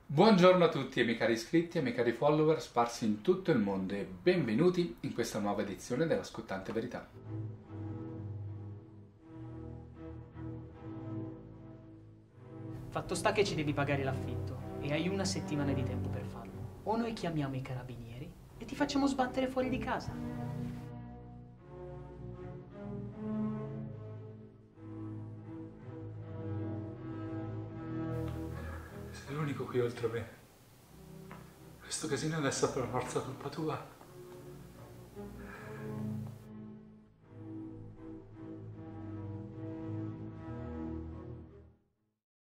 Buongiorno a tutti, miei cari iscritti e miei cari follower sparsi in tutto il mondo e benvenuti in questa nuova edizione della Scottante Verità. Fatto sta che ci devi pagare l'affitto e hai una settimana di tempo per farlo. O noi chiamiamo i carabinieri e ti facciamo sbattere fuori di casa. Sei l'unico qui oltre me. Questo casino adesso è per forza colpa tua.